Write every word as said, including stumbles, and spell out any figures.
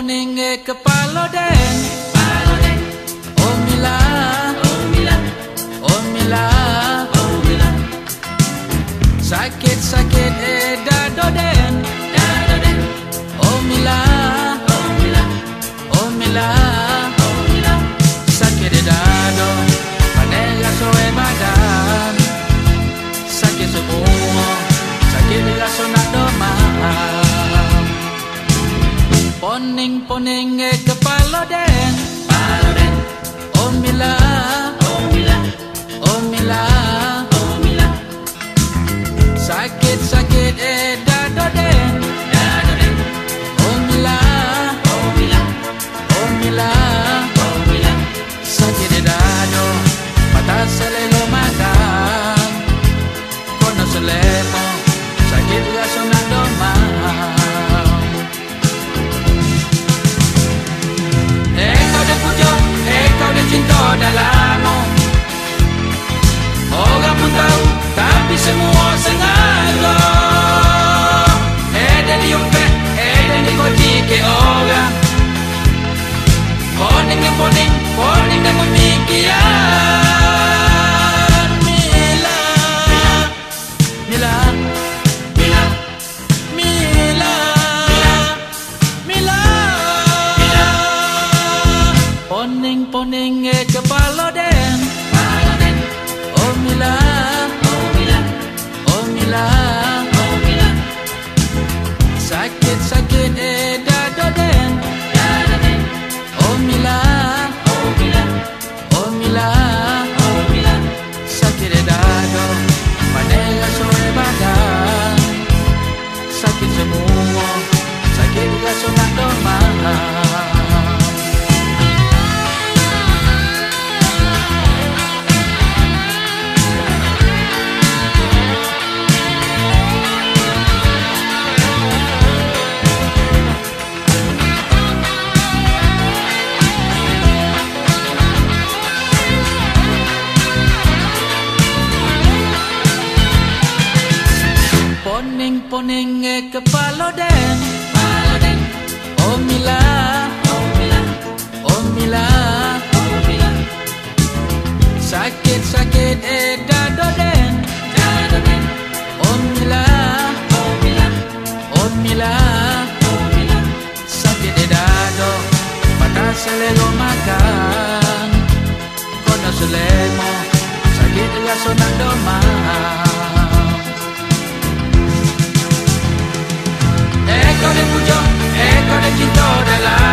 poning e kepala den, oh mila, oh mila, oh mila, oh mila. Sakit sakit e dado den, dado den, oh mila, oh mila, oh mila, oh mila. Sakit e dado, panela so e badan. Sakit semua, sakit rasa nak domah. Poning poning e kepala den, kepala den, oh mila, oh mila, oh mila, oh mila. Sakit sakit e dado den, dado den, oh mila, oh mila, oh mila, oh mila. Sakit e dado, mata selelo makan, kono selemo, sakit rasa nak domah. Cinta dalammu, orang pun tahu, tapi semua sengaja. Eh dan diumpet, eh dan dikoci ke orang. Poning dan poning, poning dan pemikiran. Mila, Mila, Mila, Mila, Mila, Mila. Poning poning e kepala den, kepala den, oh mila, oh mila, oh mila, oh mila. Sakit sakit e dado den, dado den, oh mila, oh mila, oh mila, oh mila. Sakit e dado, panela so e badan. Sakit semua, sakit rasa nak domah. Poning poning e kepala den, kepala den, oh mila, oh mila, oh mila, oh mila. Sakit sakit e dado den, dado den, oh mila, oh mila, oh mila, oh mila. Sakit e dado, mata selelo makan, kono selemo, sakit rasa nak domah. Ecco le pujo, ecco le cinto della